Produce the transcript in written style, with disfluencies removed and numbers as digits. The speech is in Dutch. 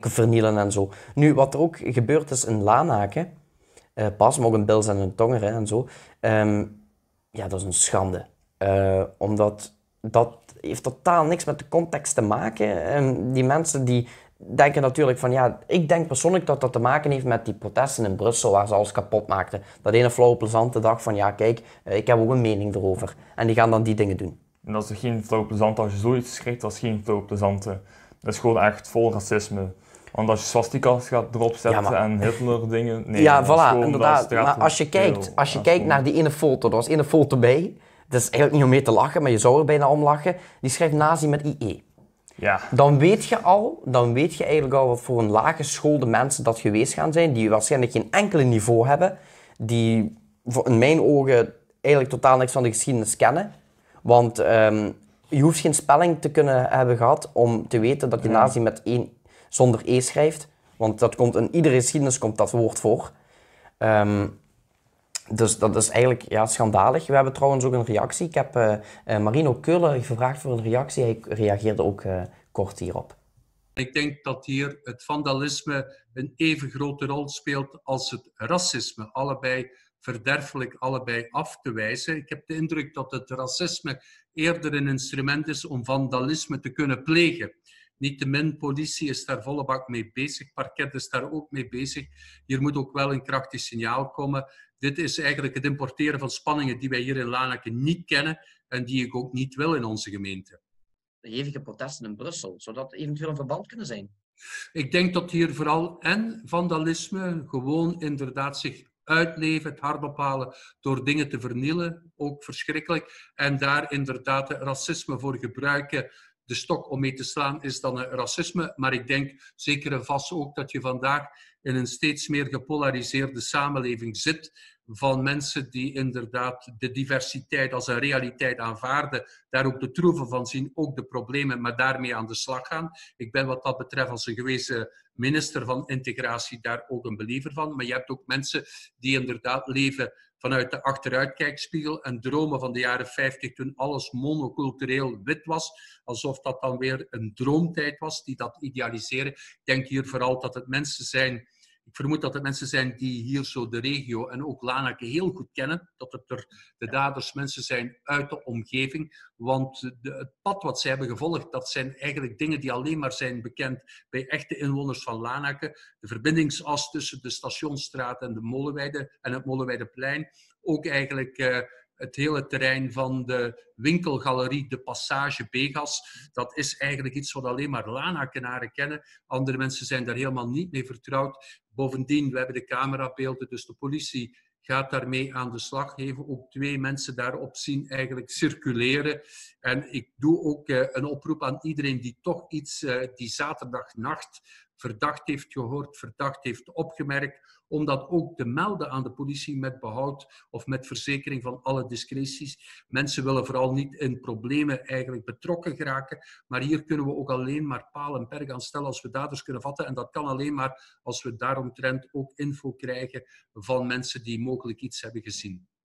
vernielen en zo. Nu, wat er ook gebeurd is in Lanaken, pas, maar ook in Bils en in Tongeren en zo, ja, dat is een schande. Omdat dat heeft totaal niks met de context te maken. Die mensen die denken natuurlijk van, ja, ik denk persoonlijk dat dat te maken heeft met die protesten in Brussel, waar ze alles kapot maakten. Dat ene flauwe plezante dag van, ja, kijk, ik heb ook een mening erover. En die gaan dan die dingen doen. En dat is geen flauw plezant. Als je zoiets schrijft, dat is geen flauw plezante. Dat is gewoon echt vol racisme. Want als je swastika's gaat erop zetten en Hitler dingen... Nee, ja, dat is voilà, gewoon, inderdaad. Maar als je kijkt naar die ene foto, er was ene foto bij. Het is eigenlijk niet om mee te lachen, maar je zou er bijna om lachen. Die schrijft nazi met IE. Ja. Dan weet je eigenlijk al wat voor een laaggeschoolde mensen dat geweest gaan zijn, die waarschijnlijk geen enkele niveau hebben, die in mijn ogen eigenlijk totaal niks van de geschiedenis kennen. Want je hoeft geen spelling te kunnen hebben gehad om te weten dat je nazi met zonder E schrijft. Want dat komt in iedere geschiedenis komt dat woord voor. Dus dat is eigenlijk schandalig. We hebben trouwens ook een reactie. Ik heb Marino Keulen gevraagd voor een reactie. Hij reageerde ook kort hierop. Ik denk dat hier het vandalisme een even grote rol speelt als het racisme. Allebei verderfelijk, allebei af te wijzen. Ik heb de indruk dat het racisme eerder een instrument is om vandalisme te kunnen plegen. Niettemin, politie is daar volle bak mee bezig, parket is daar ook mee bezig. Hier moet ook wel een krachtig signaal komen. Dit is eigenlijk het importeren van spanningen die wij hier in Lanaken niet kennen en die ik ook niet wil in onze gemeente. De hevige protesten in Brussel, zou dat eventueel een verband kunnen zijn? Ik denk dat hier vooral vandalisme gewoon inderdaad zich uitleven, het hard ophalen door dingen te vernielen, ook verschrikkelijk. En daar inderdaad racisme voor gebruiken, de stok om mee te slaan, is dan racisme. Maar ik denk zeker en vast ook dat je vandaag in een steeds meer gepolariseerde samenleving zit van mensen die inderdaad de diversiteit als een realiteit aanvaarden, daar ook de troeven van zien, ook de problemen, maar daarmee aan de slag gaan. Ik ben wat dat betreft als een gewezen minister van integratie daar ook een believer van. Maar je hebt ook mensen die inderdaad leven vanuit de achteruitkijkspiegel en dromen van de jaren 50 toen alles monocultureel wit was, alsof dat dan weer een droomtijd was, die dat idealiseren. Ik denk hier vooral dat het mensen zijn, ik vermoed dat het mensen zijn die hier zo de regio en ook Lanaken heel goed kennen, dat het de daders mensen zijn uit de omgeving, want het pad wat zij hebben gevolgd, dat zijn eigenlijk dingen die alleen maar zijn bekend bij echte inwoners van Lanaken. De verbindingsas tussen de Stationsstraat en de Molenweide en het Molenweideplein, ook eigenlijk het hele terrein van de winkelgalerie De Passage Begas, dat is eigenlijk iets wat alleen maar Lanakenaren kennen. Andere mensen zijn daar helemaal niet mee vertrouwd. Bovendien, we hebben de camerabeelden, dus de politie gaat daarmee aan de slag. Even ook 2 mensen daarop zien eigenlijk circuleren. En ik doe ook een oproep aan iedereen die toch iets die zaterdagnacht verdacht heeft gehoord, verdacht heeft opgemerkt, om dat ook te melden aan de politie met behoud of met verzekering van alle discreties. Mensen willen vooral niet in problemen eigenlijk betrokken geraken, maar hier kunnen we ook alleen maar paal en perk aan stellen als we daders kunnen vatten. En dat kan alleen maar als we daaromtrent ook info krijgen van mensen die mogelijk iets hebben gezien.